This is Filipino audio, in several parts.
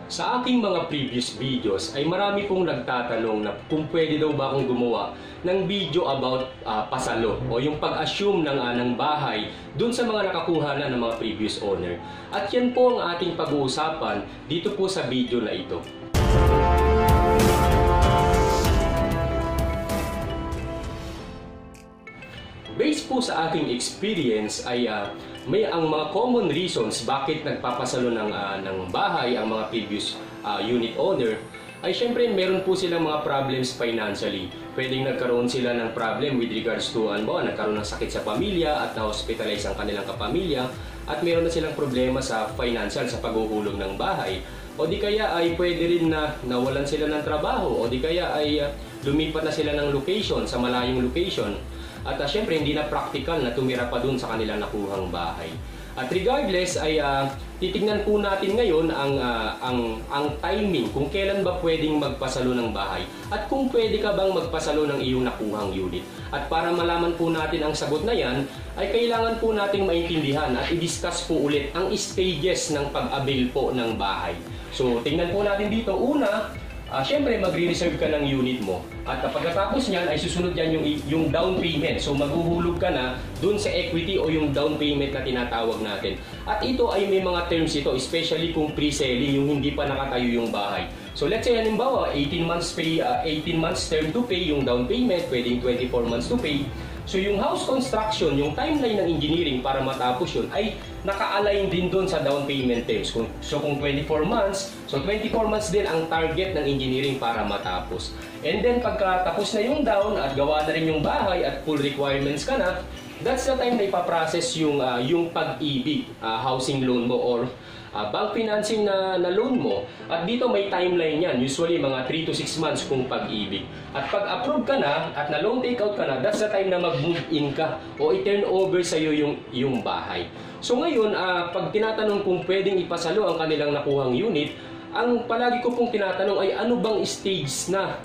Sa aking mga previous videos ay marami pong nagtatanong na kung pwede daw ba akong gumawa ng video about pasalo o yung pag-assume ng bahay dun sa mga nakakuha na ng mga previous owner. At yan po ang ating pag-uusapan dito po sa video na ito. Based po sa aking experience ay may ang mga common reasons bakit nagpapasalo ng bahay ang mga previous unit owner ay syempre meron po silang mga problems financially. Pwedeng nagkaroon sila ng problem with regards to nagkaroon ng sakit sa pamilya at na-hospitalize ang kanilang kapamilya at meron na silang problema sa financial sa paghuhulog ng bahay. O di kaya ay pwede rin na nawalan sila ng trabaho o di kaya ay lumipat na sila ng location sa malayong location. At syempre hindi na practical na tumira pa dun sa kanilang nakuhang bahay. At regardless ay titignan po natin ngayon ang timing kung kailan ba pwedeng magpasalo ng bahay at kung pwede ka bang magpasalo ng iyong nakuhang unit. At para malaman po natin ang sagot na yan ay kailangan po nating maintindihan at i-discuss po ulit ang stages ng pag-avail po ng bahay. So tingnan po natin dito. Una, syempre magre-reserve ka ng unit mo at pagkatapos niyan ay susunod yan yung down payment. So maghuhulog ka na dun sa equity o yung down payment na tinatawag natin. At ito ay may mga terms ito, especially kung pre-selling, yung hindi pa nakatayo yung bahay. So let's say halimbawa 18 months term to pay yung down payment, pwedeng 24 months to pay. So yung house construction, yung timeline ng engineering para matapos yun ay naka-align din doon sa down payment terms. So kung 24 months, so 24 months din ang target ng engineering para matapos. And then pagka tapos na yung down at gawa na rin yung bahay at full requirements ka na, that's the time na ipaprocess yung pag-ibig, housing loan mo or bank financing na loan mo. At dito may timeline yan, usually mga 3 to 6 months kung pag-ibig. At pag-approve ka na at na loan takeout ka na, that's the time na mag-move in ka o i-turn over sa iyo yung bahay. So ngayon, pag tinatanong kung pwedeng ipasalo ang kanilang nakuhang unit, ang palagi ko pong tinatanong ay ano bang stage na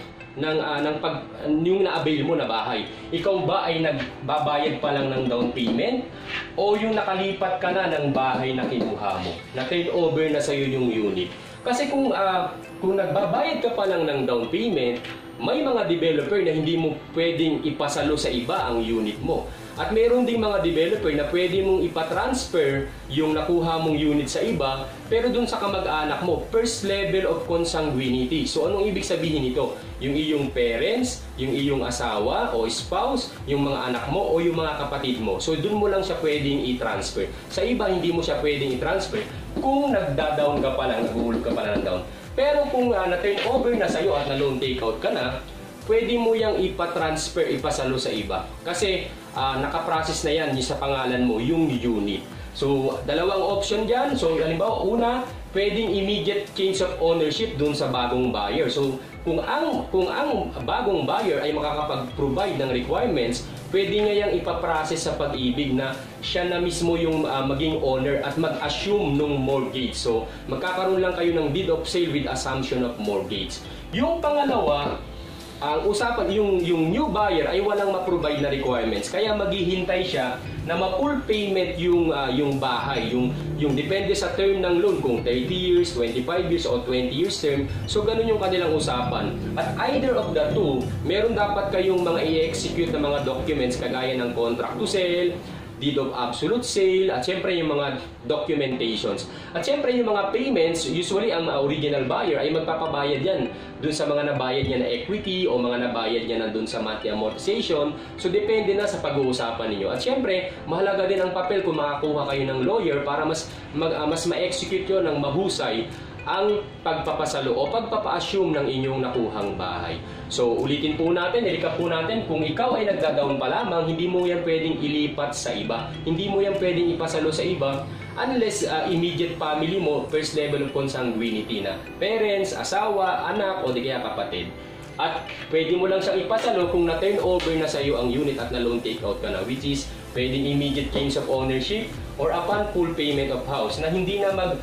yung na-avail mo na bahay. Ikaw ba ay nagbabayad pa lang ng down payment o yung nakalipat ka na ng bahay na kinuha mo, na turn over na sa iyo yung unit? Kasi kung nagbabayad ka pa lang ng down payment, may mga developer na hindi mo pwedeng ipasalo sa iba ang unit mo. At mayroon ding mga developer na pwede mong ipatransfer yung nakuha mong unit sa iba, pero dun sa kamag-anak mo, first level of consanguinity. So anong ibig sabihin nito? Yung iyong parents, yung iyong asawa o spouse, yung mga anak mo o yung mga kapatid mo. So dun mo lang siya pwedeng i-transfer. Sa iba, hindi mo siya pwedeng i-transfer kung nagda-down ka pa lang, naguhulog ka pa lang ng down. Pero kung na-turn over na sa'yo at na-loan takeout ka na, pwede mo yang ipatransfer, ipasalo sa iba. Kasi nakaprocess na yan sa pangalan mo, yung unit. So, dalawang option dyan. So, halimbawa, una, pwedeng immediate change of ownership dun sa bagong buyer. So, kung ang bagong buyer ay makakapag-provide ng requirements, pwede niya yang ipaprocess sa pag-ibig na siya na mismo yung maging owner at mag-assume ng mortgage. So, magkakaroon lang kayo ng deed of sale with assumption of mortgage. Yung pangalawa, ang usapan, yung new buyer ay walang ma-provide na requirements. Kaya maghihintay siya na ma-full payment yung bahay. Yung depende sa term ng loan, kung 30 years, 25 years, o 20 years term. So, ganun yung kanilang usapan. At either of the two, meron dapat kayong mga i-execute na mga documents kagaya ng contract to sell, deed of absolute sale, at syempre yung mga documentations. At syempre yung mga payments, usually ang original buyer ay magpapabayad yan dun sa mga nabayad niya na equity o mga nabayad niya na dun sa monthly amortization. So depende na sa pag-uusapan ninyo. At syempre, mahalaga din ang papel kung makakuha kayo ng lawyer para mas ma-execute yun ng mahusay ang pagpapasalo o pagpapa-assume ng inyong nakuhang bahay. So, ulitin po natin, i-recap po natin, kung ikaw ay nagda-down pa lamang, hindi mo yan pwedeng ilipat sa iba. Hindi mo yan pwedeng ipasalo sa iba unless immediate family mo, first level of consanguinity na parents, asawa, anak, o di kaya kapatid. At pwede mo lang siyang ipasalo kung na-turn over na sa iyo ang unit at na-loan takeout ka na, which is pwedeng immediate change of ownership or upon full payment of house na hindi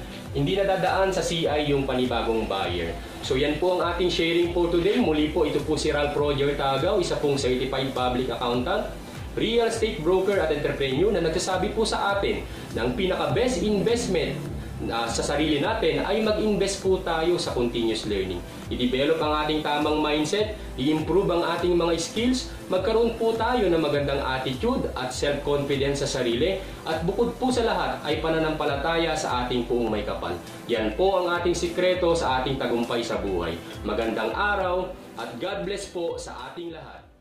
na dadaan sa CI yung panibagong buyer. So yan po ang ating sharing po today. Muli po, ito po si Ralf Tagao, isa pong certified public accountant, real estate broker at entrepreneur na nagsasabi po sa atin ng pinaka-best investment sa sarili natin ay mag-invest po tayo sa continuous learning. I-develop ang ating tamang mindset, i-improve ang ating mga skills, magkaroon po tayo ng magandang attitude at self-confidence sa sarili, at bukod po sa lahat ay pananampalataya sa ating Poong may kapal. Yan po ang ating sikreto sa ating tagumpay sa buhay. Magandang araw at God bless po sa ating lahat.